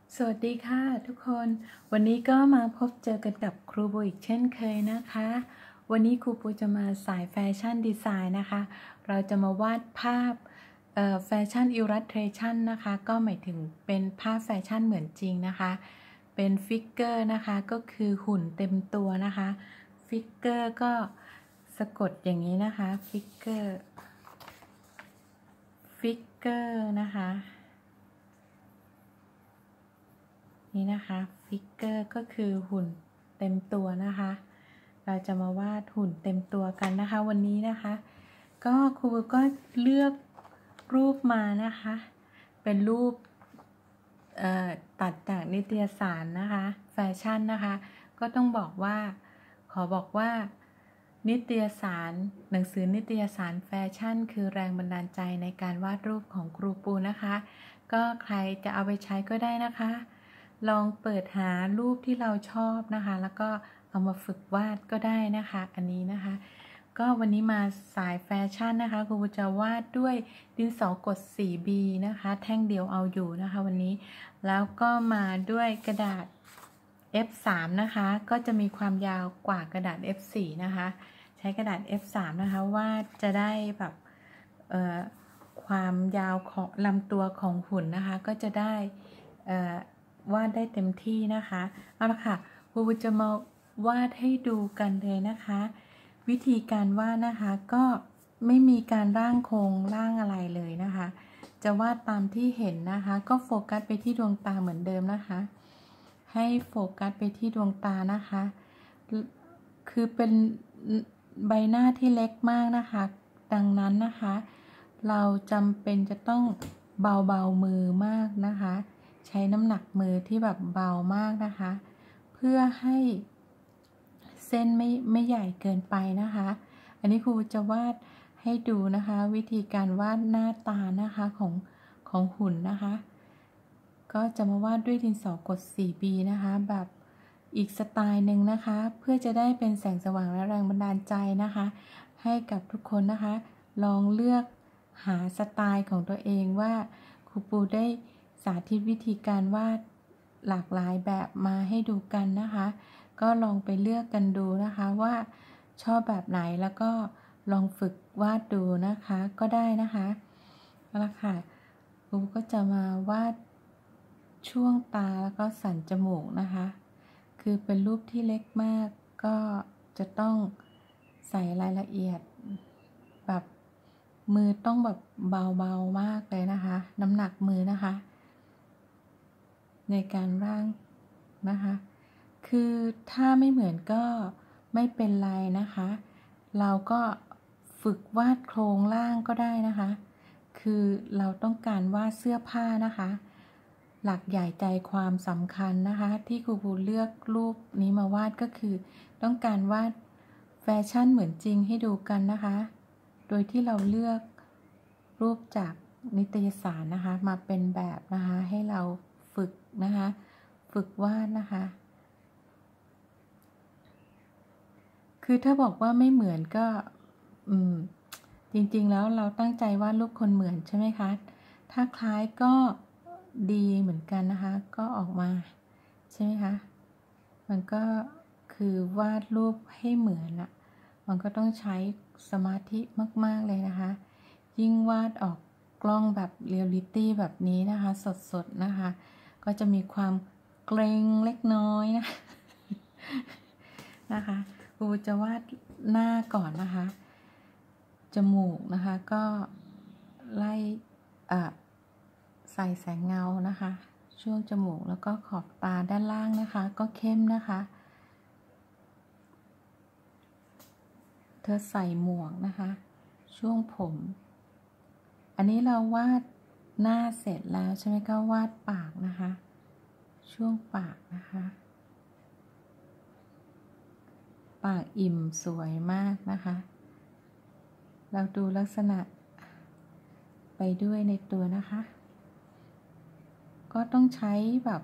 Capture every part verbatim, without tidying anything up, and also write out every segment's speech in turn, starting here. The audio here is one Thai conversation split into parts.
สวัสดีค่ะทุกคนวันนี้ก็มาพบเจอกันกับครูโบอีกเช่นเคยนะคะวันนี้ครูโบจะมาสายแฟชั่นดีไซน์นะคะเราจะมาวาดภาพแฟชั่นอิลลัสเทรชันนะคะก็หมายถึงเป็นภาพแฟชั่นเหมือนจริงนะคะเป็นฟิกเกอร์นะคะก็คือหุ่นเต็มตัวนะคะฟิกเกอร์ก็สะกดอย่างนี้นะคะฟิกเกอร์ฟิกเกอร์นะคะนี่นะคะฟิกเกอร์ก็คือหุ่นเต็มตัวนะคะเราจะมาวาดหุ่นเต็มตัวกันนะคะวันนี้นะคะก็ครูก็เลือกรูปมานะคะเป็นรูปตัดจากนิตยสารนะคะแฟชั่นนะคะก็ต้องบอกว่าขอบอกว่านิตยสารหนังสือนิตยสารแฟชั่นคือแรงบันดาลใจในการวาดรูปของครูปูนะคะก็ใครจะเอาไปใช้ก็ได้นะคะลองเปิดหารูปที่เราชอบนะคะแล้วก็เอามาฝึกวาดก็ได้นะคะอันนี้นะคะก็วันนี้มาสายแฟชั่นนะคะครูจะวาดด้วยดินสอกด โฟร์ บี นะคะแท่งเดียวเอาอยู่นะคะวันนี้แล้วก็มาด้วยกระดาษ เอฟ สาม นะคะก็จะมีความยาวกว่ากระดาษ เอฟ โฟร์ นะคะใช้กระดาษ เอฟ สาม นะคะวาดจะได้แบบความยาวของลำตัวของหุ่นนะคะก็จะได้วาดได้เต็มที่นะคะเอาละค่ะครูจะมาวาดให้ดูกันเลยนะคะวิธีการวาดนะคะก็ไม่มีการร่างโครงร่างอะไรเลยนะคะจะวาดตามที่เห็นนะคะก็โฟกัสไปที่ดวงตาเหมือนเดิมนะคะให้โฟกัสไปที่ดวงตานะคะคือเป็นใบหน้าที่เล็กมากนะคะดังนั้นนะคะเราจำเป็นจะต้องเบาๆมือมากนะคะใช้น้ำหนักมือที่แบบเบามากนะคะเพื่อให้เส้นไม่ไม่ใหญ่เกินไปนะคะอันนี้ครูจะวาดให้ดูนะคะวิธีการวาดหน้าตานะคะของของหุ่นนะคะก็จะมาวาดด้วยดินสอกด โฟร์ บี นะคะแบบอีกสไตล์หนึ่งนะคะเพื่อจะได้เป็นแสงสว่างและแรงบันดาลใจนะคะให้กับทุกคนนะคะลองเลือกหาสไตล์ของตัวเองว่าครูปูได้สาธิตวิธีการวาดหลากหลายแบบมาให้ดูกันนะคะก็ลองไปเลือกกันดูนะคะว่าชอบแบบไหนแล้วก็ลองฝึกวาดดูนะคะก็ได้นะคะเอาละค่ะครูก็จะมาวาดช่วงตาแล้วก็สันจมูกนะคะคือเป็นรูปที่เล็กมากก็จะต้องใส่รายละเอียดแบบมือต้องแบบเบาๆมากเลยนะคะน้ำหนักมือนะคะในการร่างนะคะคือถ้าไม่เหมือนก็ไม่เป็นไรนะคะเราก็ฝึกวาดโครงร่างก็ได้นะคะคือเราต้องการวาดเสื้อผ้านะคะหลักใหญ่ใจความสำคัญนะคะที่ครูปูเลือกรูปนี้มาวาดก็คือต้องการวาดแฟชั่นเหมือนจริงให้ดูกันนะคะโดยที่เราเลือกรูปจากนิตยสารนะคะมาเป็นแบบนะคะให้เราฝึกนะคะฝึกวาดนะคะคือถ้าบอกว่าไม่เหมือนก็อืมจริงๆแล้วเราตั้งใจวาดรูปคนเหมือนใช่ไหมคะถ้าคล้ายก็ดีเหมือนกันนะคะก็ออกมาใช่ไหมคะมันก็คือวาดรูปให้เหมือนอะมันก็ต้องใช้สมาธิมากๆเลยนะคะยิ่งวาดออกกล้องแบบเรียลลิตี้แบบนี้นะคะสดๆนะคะก็จะมีความเกรงเล็กน้อยนะนะคะครูจะวาดหน้าก่อนนะคะจมูกนะคะก็ไล่ใส่แสงเงานะคะช่วงจมูกแล้วก็ขอบตาด้านล่างนะคะก็เข้มนะคะเธอใส่หมวกนะคะช่วงผมอันนี้เราวาดหน้าเสร็จแล้วใช่ไหมก็วาดปากนะคะช่วงปากนะคะปากอิ่มสวยมากนะคะเราดูลักษณะไปด้วยในตัวนะคะก็ต้องใช้แบบ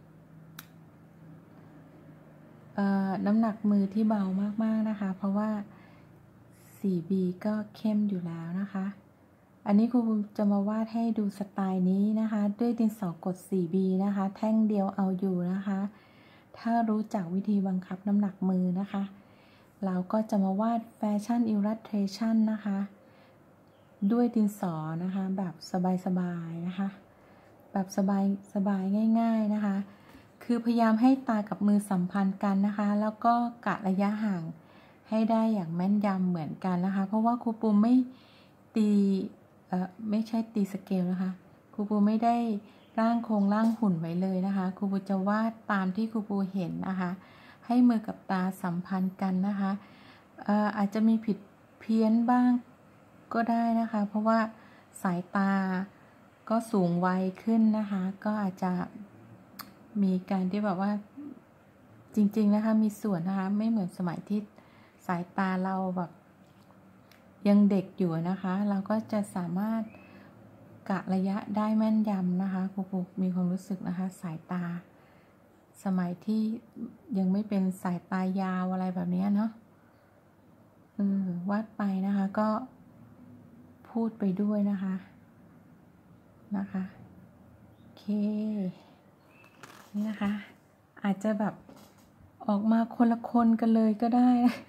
น้ำหนักมือที่เบามากๆนะคะเพราะว่า โฟร์ บี ก็เข้มอยู่แล้วนะคะอันนี้ครูจะมาวาดให้ดูสไตล์นี้นะคะด้วยดินสอกด สี่บี นะคะแท่งเดียวเอาอยู่นะคะถ้ารู้จักวิธีบังคับน้ำหนักมือนะคะเราก็จะมาวาดแฟชั่นอิลลัสเทชันนะคะด้วยดินสอนะคะแบบสบายๆนะคะแบบสบายสบายง่ายๆนะคะคือพยายามให้ตากับมือสัมพันธ์กันนะคะแล้วก็กะระยะห่างให้ได้อย่างแม่นยำเหมือนกันนะคะเพราะว่าครูปูไม่ตีเอ่อไม่ใช่ตีสเกลนะคะครูปูไม่ได้ร่างโครงร่างหุ่นไว้เลยนะคะครูปูจะวาดตามที่ครูปูเห็นนะคะให้มือกับตาสัมพันธ์กันนะคะเอ่ออาจจะมีผิดเพี้ยนบ้างก็ได้นะคะเพราะว่าสายตาก็สูงวัยขึ้นนะคะก็อาจจะมีการที่แบบว่าจริงๆนะคะมีส่วนนะคะไม่เหมือนสมัยที่สายตาเราแบบยังเด็กอยู่นะคะเราก็จะสามารถกะระยะได้แม่นยำนะคะครูปูมีความรู้สึกนะคะสายตาสมัยที่ยังไม่เป็นสายตายาวอะไรแบบนี้เนาะเออวาดไปนะคะก็พูดไปด้วยนะคะนะคะโอเคนี่นะคะอาจจะแบบออกมาคนละคนกันเลยก็ได้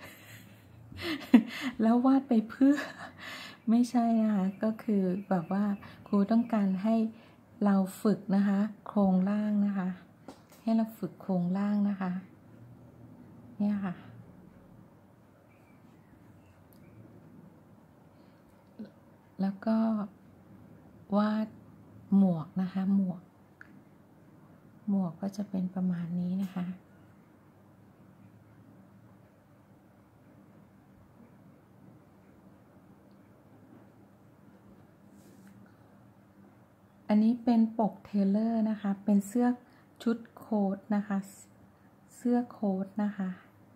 แล้ววาดไปเพื่อไม่ใช่นะคะก็คือแบบว่าครูต้องการให้เราฝึกนะคะโครงร่างนะคะให้เราฝึกโครงร่างนะคะเนี่ยค่ะแล้วก็วาดหมวกนะคะหมวกหมวกก็จะเป็นประมาณนี้นะคะอันนี้เป็นปกเทเลอร์นะคะเป็นเสื้อชุดโค้ทนะคะเสื้อโค้ทนะคะ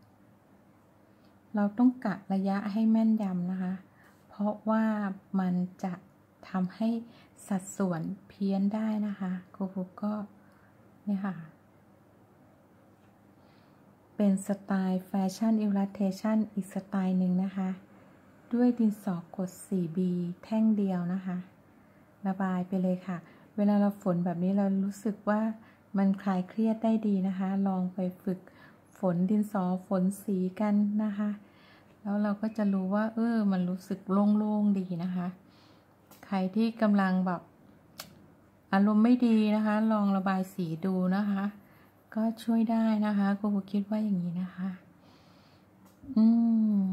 เราต้องกะระยะให้แม่นยำนะคะเพราะว่ามันจะทำให้สัดส่วนเพี้ยนได้นะคะครูปุ๊กก็เนี่ยค่ะเป็นสไตล์แฟชั่นอิลลัสเทชันอีกสไตล์หนึ่งนะคะด้วยดินสอกด สี่บี แท่งเดียวนะคะระบายไปเลยค่ะเวลาเราฝนแบบนี้เรารู้สึกว่ามันคลายเครียดได้ดีนะคะลองไปฝึกฝนดินสอฝนสีกันนะคะแล้วเราก็จะรู้ว่าเออมันรู้สึกโล่งๆดีนะคะใครที่กำลังแบบอารมณ์ไม่ดีนะคะลองระบายสีดูนะคะก็ช่วยได้นะคะครูคิดว่าอย่างนี้นะคะอืม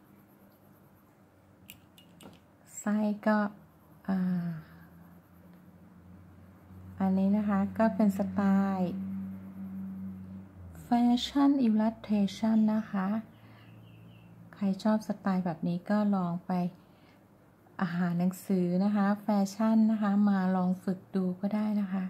ไส้ก็อ่าอันนี้นะคะก็เป็นสไตล์แฟชั่นอิลลัสเทชันนะคะใครชอบสไตล์แบบนี้ก็ลองไปอาหารหนังสือนะคะแฟชั่นนะคะมาลองฝึกดูก็ได้นะคะ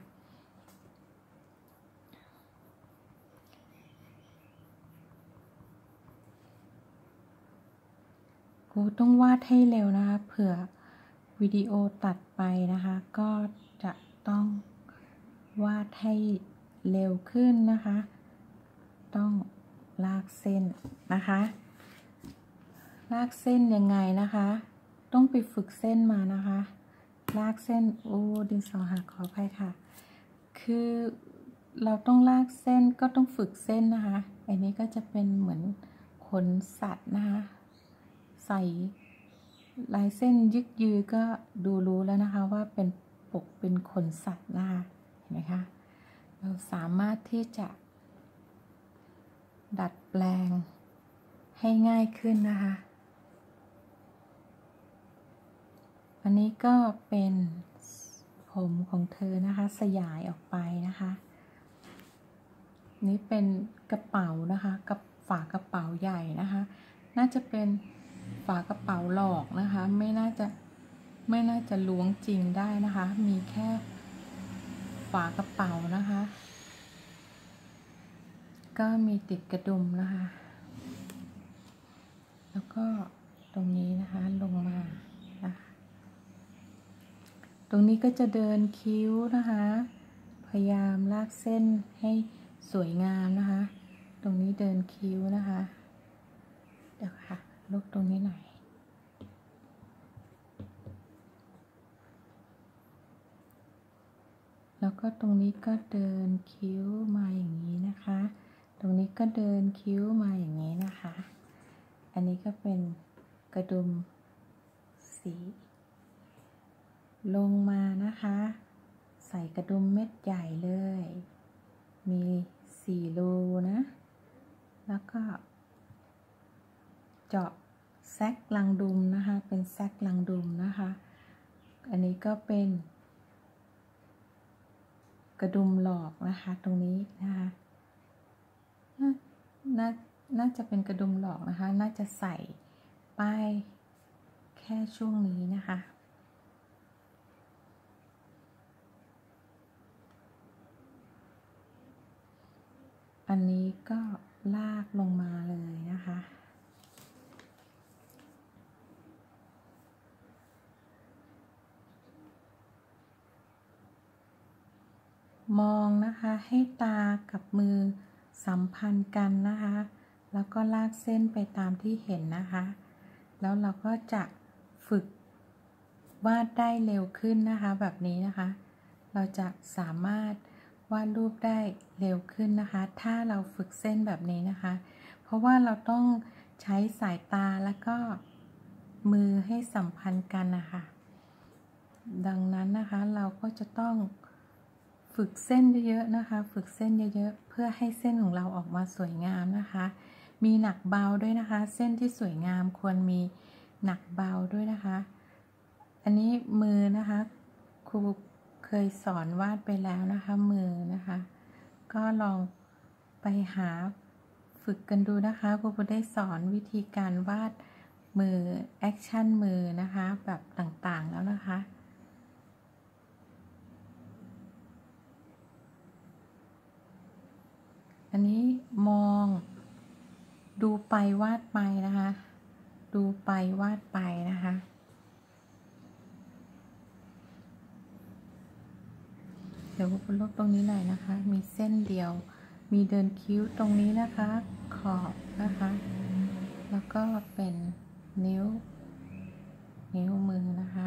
กูต้องวาดให้เร็วนะคะเผื่อวิดีโอตัดไปนะคะก็จะต้องวาดให้เร็วขึ้นนะคะต้องลากเส้นนะคะลากเส้นยังไงนะคะต้องไปฝึกเส้นมานะคะลากเส้นโอ้ดินสอหักขออภัยค่ะคือเราต้องลากเส้นก็ต้องฝึกเส้นนะคะอันนี้ก็จะเป็นเหมือนขนสัตว์นะคะใส่ลายเส้นยึกยือก็ดูรู้แล้วนะคะว่าเป็นปกเป็นขนสัตว์นะคะเห็นไหมคะเราสามารถที่จะดัดแปลงให้ง่ายขึ้นนะคะอันนี้ก็เป็นผมของเธอนะคะสยายออกไปนะคะนี่เป็นกระเป๋านะคะกับฝากระเป๋าใหญ่นะคะน่าจะเป็นฝากระเป๋าหลอกนะคะไม่น่าจะไม่น่าจะล้วงจริงได้นะคะมีแค่ฝากระเป๋านะคะก็มีติดกระดุมนะคะแล้วก็ตรงนี้นะคะลงมานะคะตรงนี้ก็จะเดินคิ้วนะคะพยายามลากเส้นให้สวยงามนะคะตรงนี้เดินคิ้วนะคะเดี๋ยวค่ะลบตรงนี้หน่อยแล้วก็ตรงนี้ก็เดินคิ้วมาอย่างนี้นะคะตรงนี้ก็เดินคิ้วมาอย่างนี้นะคะอันนี้ก็เป็นกระดุมสีลงมานะคะใส่กระดุมเม็ดใหญ่เลยมีสี่รูนะแล้วก็เจาะแซกลังดุมนะคะเป็นแซกลังดุมนะคะอันนี้ก็เป็นกระดุมหลอกนะคะตรงนี้นะคะน่าน่าจะเป็นกระดุมหลอกนะคะน่าจะใส่ป้ายแค่ช่วงนี้นะคะอันนี้ก็ลากลงมาเลยนะคะมองนะคะให้ตากับมือสัมพันธ์กันนะคะแล้วก็ลากเส้นไปตามที่เห็นนะคะแล้วเราก็จะฝึกวาดได้เร็วขึ้นนะคะแบบนี้นะคะเราจะสามารถวาดรูปได้เร็วขึ้นนะคะถ้าเราฝึกเส้นแบบนี้นะคะเพราะว่าเราต้องใช้สายตาแล้วก็มือให้สัมพันธ์กันนะคะดังนั้นนะคะเราก็จะต้องฝึกเส้นเยอะๆนะคะฝึกเส้นเยอะๆเพื่อให้เส้นของเราออกมาสวยงามนะคะมีหนักเบาด้วยนะคะเส้นที่สวยงามควรมีหนักเบาด้วยนะคะอันนี้มือนะคะครูเคยสอนวาดไปแล้วนะคะมือนะคะก็ลองไปหาฝึกกันดูนะคะครูได้สอนวิธีการวาดมือแอคชั่นมือนะคะแบบต่างๆแล้วนะคะอันนี้มองดูไปวาดไปนะคะดูไปวาดไปนะคะเดี๋ยวผมลบตรงนี้หน่อยนะคะมีเส้นเดียวมีเดินคิ้วตรงนี้นะคะขอบนะคะแล้วก็เป็นนิ้วนิ้วมือนะคะ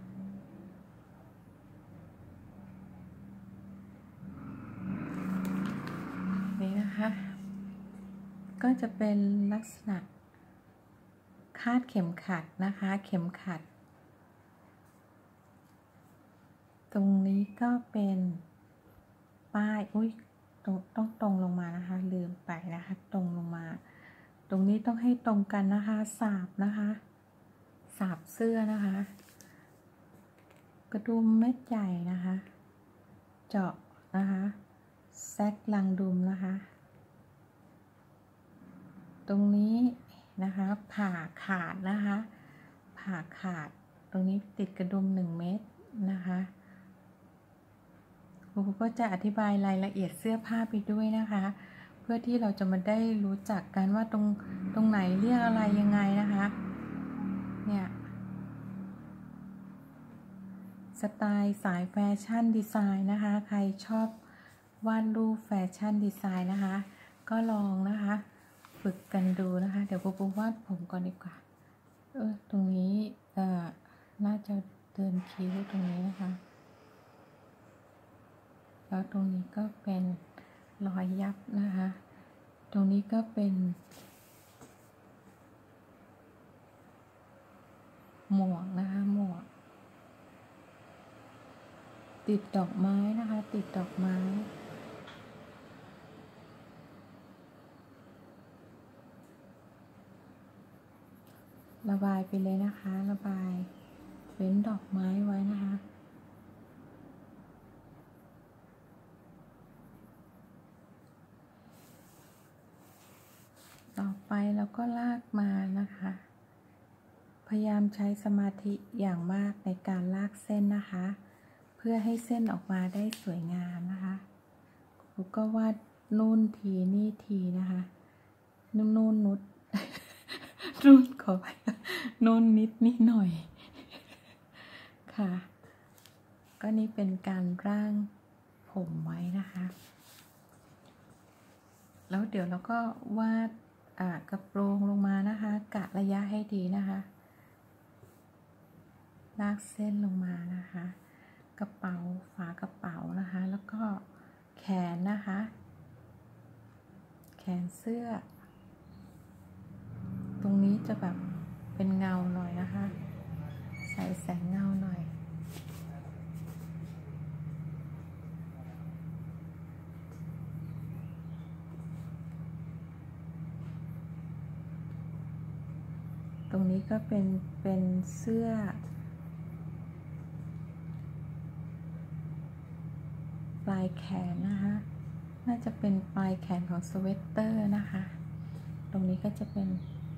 นี่นะคะก็จะเป็นลักษณะคาดเข็มขัดนะคะเข็มขัดตรงนี้ก็เป็นป้ายอุ้ยตรงต้องตรงลงมานะคะลืมไปนะคะตรงลงมาตรงนี้ต้องให้ตรงกันนะคะสาบนะคะสาบเสื้อนะคะกระดุมเม็ดใหญ่นะคะเจาะนะคะแซกลังดุมนะคะตรงนี้นะคะผ่าขาดนะคะผ่าขาดตรงนี้ติดกระดุมหนึ่งเม็ดนะคะครูก็จะอธิบายรายละเอียดเสื้อผ้าไปด้วยนะคะเพื่อที่เราจะมาได้รู้จักกันว่าตรงตรงไหนเรียกอะไรยังไงนะคะเนี่ยสไตล์สายแฟชั่นดีไซน์นะคะใครชอบวาดรูปแฟชั่นดีไซน์นะคะก็ลองนะคะฝึกกันดูนะคะเดี๋ยวปูปูวาดผมก่อนดีกว่าเออตรงนี้เอ่อน่าจะเดินคิ้วตรงนี้นะคะแล้วตรงนี้ก็เป็นรอยยับนะคะตรงนี้ก็เป็นหมวกนะคะหมวกติดดอกไม้นะคะติดดอกไม้ระบายไปเลยนะคะระบายเว้นดอกไม้ไว้นะคะต่อไปเราก็ลากมานะคะพยายามใช้สมาธิอย่างมากในการลากเส้นนะคะเพื่อให้เส้นออกมาได้สวยงามนะคะครูก็วาดนู่นทีนี่ทีนะคะนู่นนู่นนุดนู่นขอไปนู่นนิดนิดหน่อยค่ะก็นี่เป็นการร่างผมไว้นะคะแล้วเดี๋ยวเราก็วาดกระโปรงลงมานะคะกะระยะให้ดีนะคะลากเส้นลงมานะคะกระเป๋าฝากระเป๋านะคะแล้วก็แขนนะคะแขนเสื้อตรงนี้จะแบบเป็นเงาหน่อยนะคะใส่แสงเงาหน่อยตรงนี้ก็เป็นเป็นเสื้อปลายแขนนะคะน่าจะเป็นปลายแขนของสเวตเตอร์นะคะตรงนี้ก็จะเป็น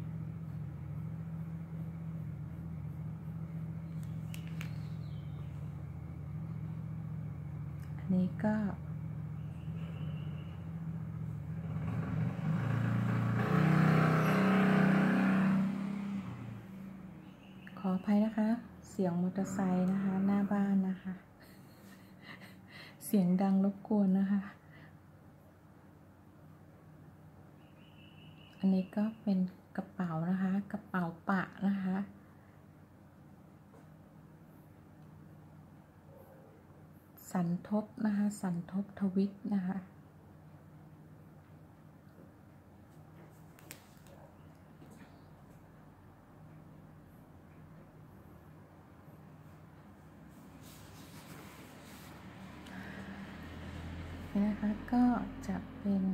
อันนี้ก็ขออภัยนะคะเสียงมอเตอร์ไซค์นะคะหน้าบ้านนะคะเสียงดังรบกวนนะคะอันนี้ก็เป็นกระเป๋านะคะกระเป๋าปะนะคะสันทบนะคะสันทบทวิตนะคะนี่นะคะก็จะเป็น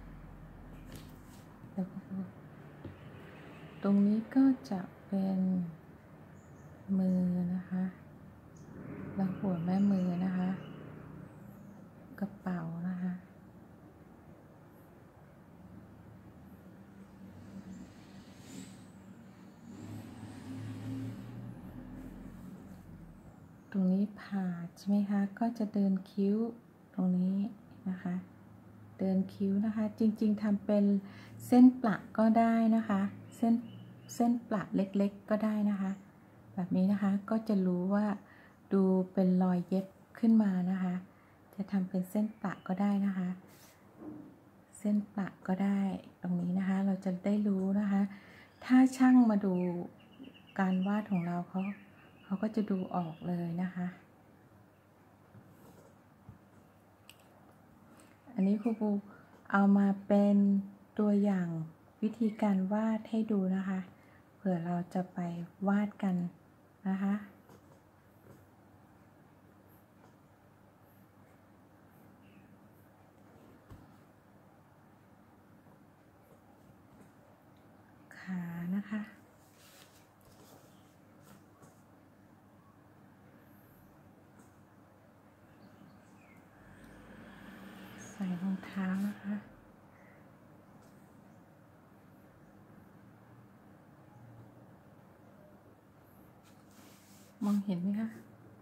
ตรงนี้ก็จะเป็นมือนะคะแล้วหัวแม่มือนะคะกระเป๋านะคะตรงนี้ผ่าใช่ไหมคะก็จะเดินคิ้วตรงนี้นะคะเดินคิ้วนะคะจริงๆทำเป็นเส้นประก็ได้นะคะเส้นเส้นประเล็กๆก็ได้นะคะแบบนี้นะคะก็จะรู้ว่าดูเป็นรอยเย็บขึ้นมานะคะจะทำเป็นเส้นประก็ได้นะคะเส้นประก็ได้ตรงนี้นะคะเราจะได้รู้นะคะถ้าช่างมาดูการวาดของเราเขาเขาก็จะดูออกเลยนะคะอันนี้ครูปูเอามาเป็นตัวอย่างวิธีการวาดให้ดูนะคะเผื่อเราจะไปวาดกันนะคะขานะคะใส่รองเท้านะคะมองเห็นไหมคะ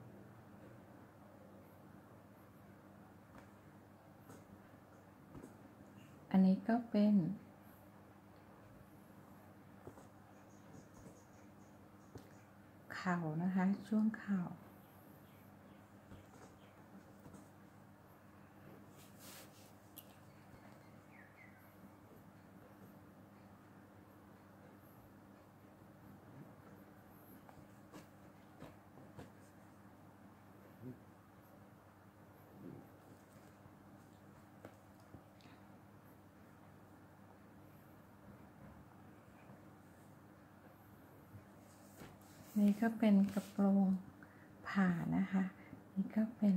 อันนี้ก็เป็นเข่านะคะช่วงเข่านี่ก็เป็นกระโปรงผ่านะคะนี่ก็เป็น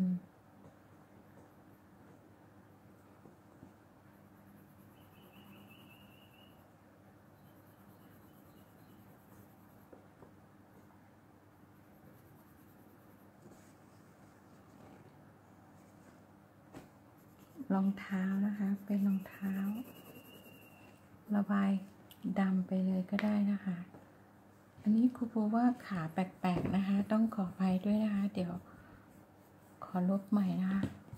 รองเท้านะคะเป็นรองเท้าระบายดำไปเลยก็ได้นะคะอันนี้ครูปูว่าขาแปลกๆนะคะต้องขออภัยด้วยนะคะเดี๋ยวขอลบใหม่นะคะ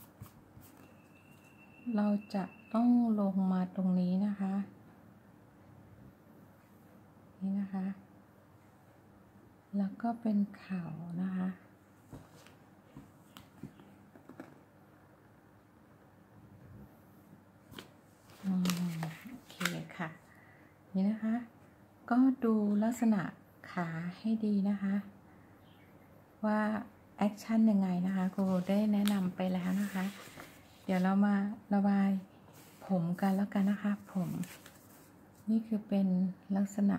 เราจะต้องลงมาตรงนี้นะคะนี่นะคะแล้วก็เป็นเข่านะคะอืมโอเคค่ะนี่นะคะก็ดูลักษณะขาให้ดีนะคะว่าแอคชั่นยังไงนะคะครูได้แนะนำไปแล้วนะคะ เดี๋ยวเรามาระบายผมกันแล้วกันนะคะผมนี่คือเป็นลักษณะ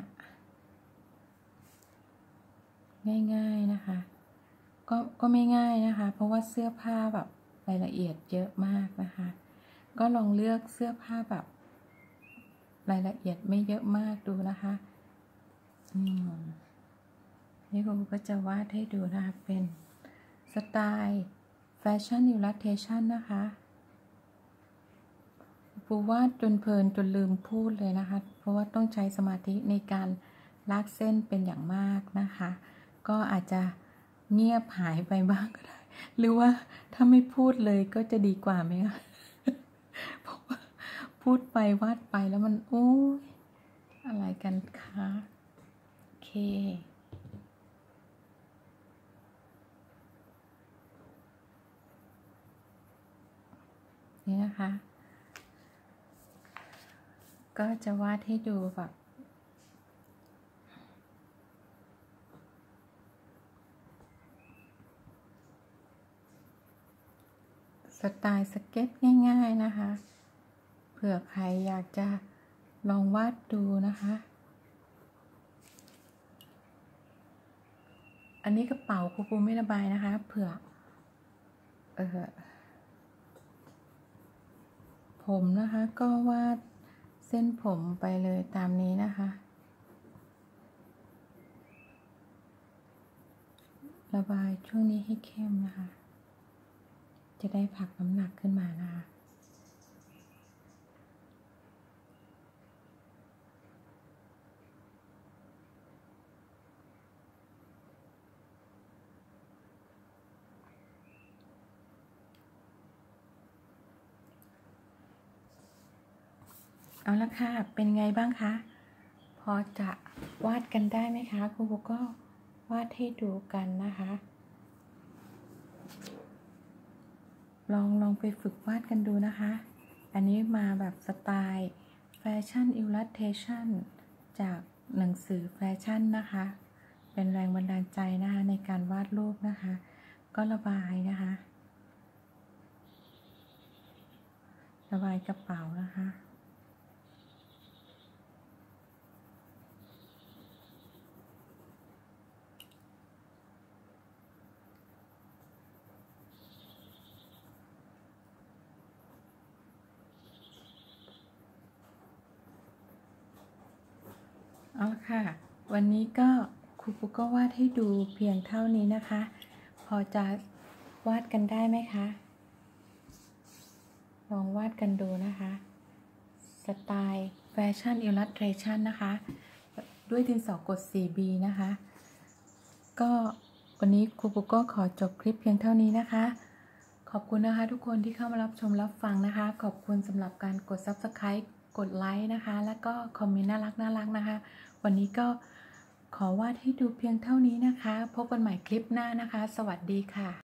ง่ายๆนะคะก็ก็ไม่ง่ายนะคะเพราะว่าเสื้อผ้าแบบรายละเอียดเยอะมากนะคะก็ลองเลือกเสื้อผ้าแบบรายละเอียดไม่เยอะมากดูนะคะอืมนี่ครูก็จะวาดให้ดูนะคะเป็นสไตล์แฟชั่นอิลลัสเทชันนะคะครูวาดจนเพลินจนลืมพูดเลยนะคะเพราะว่าต้องใช้สมาธิในการลากเส้นเป็นอย่างมากนะคะก็อาจจะเงียบหายไปบ้างก็ได้หรือว่าถ้าไม่พูดเลยก็จะดีกว่าไหมคะเพราะว่าพูดไปวาดไปแล้วมันโอ้ยอะไรกันคะโอเคนี่นะคะก็จะวาดให้ดูแบบสไตล์สเก็ตง่ายๆนะคะเผื่อใครอยากจะลองวาดดูนะคะอันนี้กระเป๋าครูปูไม่ระบายนะคะเผื่อเออผมนะคะก็วาดเส้นผมไปเลยตามนี้นะคะระบายช่วงนี้ให้เข้มนะคะจะได้ผลักน้ำหนักขึ้นมานะคะเอาละค่ะเป็นไงบ้างคะพอจะวาดกันได้ไหมคะครูก็วาดให้ดูกันนะคะลองลองไปฝึกวาดกันดูนะคะอันนี้มาแบบสไตล์แฟชั่นอิลลัสเทชันจากหนังสือแฟชั่นนะคะเป็นแรงบันดาลใจนะคะในการวาดรูปนะคะก็ระบายนะคะระบายกระเป๋านะคะเอาละค่ะวันนี้ก็ครูปุ๊กก็วาดให้ดูเพียงเท่านี้นะคะพอจะวาดกันได้ไหมคะลองวาดกันดูนะคะสไตล์แฟชั่นอิลลัสเทชันนะคะด้วยดินสอกด โฟร์ บี นะคะก็วันนี้ครูปุ๊กก็ขอจบคลิปเพียงเท่านี้นะคะขอบคุณนะคะทุกคนที่เข้ามารับชมรับฟังนะคะขอบคุณสำหรับการกด ซับสไครบ์ กดไลค์นะคะแล้วก็คอมเมนต์น่ารักน่ารักนะคะวันนี้ก็ขอวาดให้ดูเพียงเท่านี้นะคะพบกันใหม่คลิปหน้านะคะสวัสดีค่ะ